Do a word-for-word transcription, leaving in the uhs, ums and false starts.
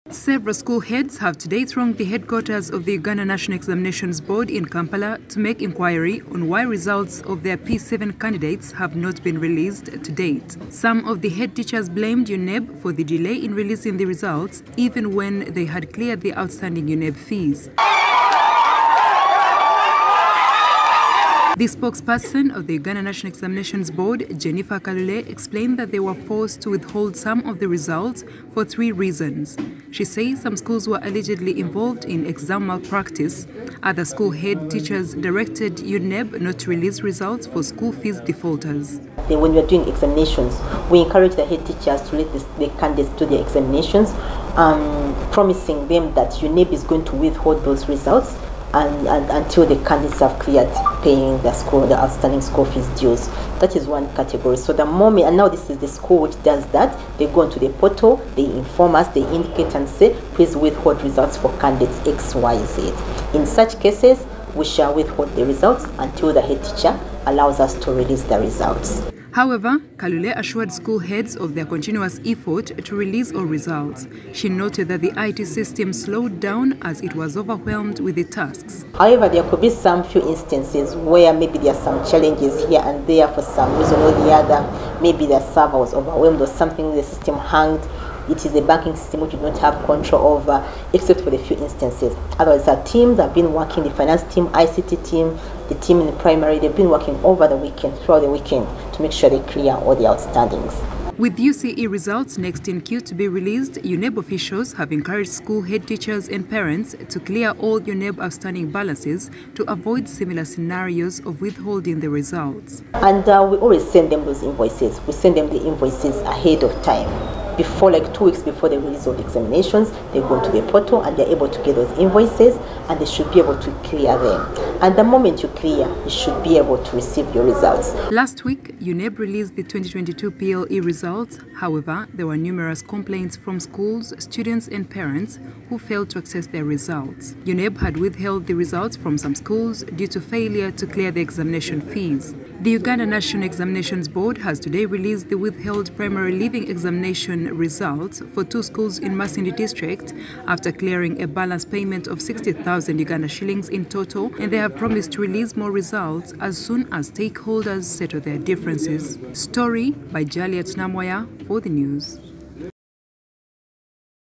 Several school heads have today thronged the headquarters of the Uganda National Examinations Board in Kampala to make inquiry on why results of their P seven candidates have not been released to date. Some of the head teachers blamed U N E B for the delay in releasing the results, even when they had cleared the outstanding U N E B fees. The spokesperson of the Uganda National Examinations Board, Jennifer Kalule, explained that they were forced to withhold some of the results for three reasons. She says some schools were allegedly involved in exam malpractice. Other school head teachers directed U N E B not to release results for school fees defaulters. When we are doing examinations, we encourage the head teachers to let the candidates do their examinations, um, promising them that U N E B is going to withhold those results And, and until the candidates have cleared paying the school, the outstanding school fees dues. That is one category. So the moment, and now this is the school which does that, they go into the portal, they inform us, they indicate and say, please withhold results for candidates X, Y, Z. In such cases, we shall withhold the results until the head teacher allows us to release the results. However, Kalule assured school heads of their continuous effort to release all results. She noted that the I T system slowed down as it was overwhelmed with the tasks. However, there could be some few instances where maybe there are some challenges here and there for some reason or the other. Maybe the server was overwhelmed or something, the system hanged. It is a banking system which you don't have control over, except for the few instances. Otherwise, our teams have been working, the finance team, I C T team, the team in the primary, they've been working over the weekend, throughout the weekend, to make sure they clear all the outstandings. With U C E results next in queue to be released, U N E B officials have encouraged school head teachers and parents to clear all U N E B outstanding balances to avoid similar scenarios of withholding the results. And uh, we always send them those invoices. We send them the invoices ahead of time. Before, like two weeks before the release of the examinations, they go to the portal and they're able to get those invoices and they should be able to clear them. And the moment you clear, you should be able to receive your results. Last week, U N E B released the twenty twenty-two P L E results. However, there were numerous complaints from schools, students and parents who failed to access their results. U N E B had withheld the results from some schools due to failure to clear the examination fees. The Uganda National Examinations Board has today released the withheld primary leaving examination results for two schools in Masindi district after clearing a balance payment of sixty thousand Uganda shillings in total, and they have promised to release more results as soon as stakeholders settle their differences. Story by Jaliat Namwaya for the news.